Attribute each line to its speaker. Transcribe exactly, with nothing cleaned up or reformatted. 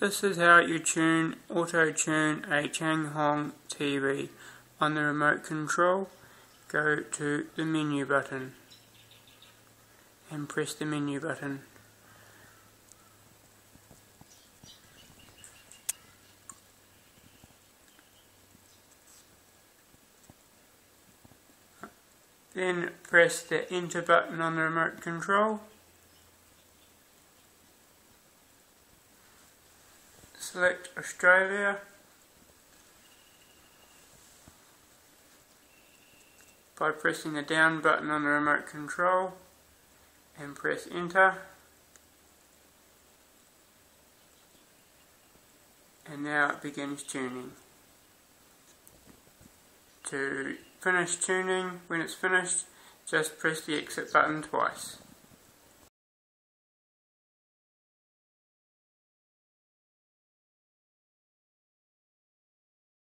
Speaker 1: This is how you tune, auto-tune a Changhong T V. On the remote control, go to the menu button and press the menu button. Then press the enter button on the remote control. Select Australia. By pressing the down button on the remote control and press enter. And now it begins tuning. To finish tuning, when it's finished, just press the exit button twice.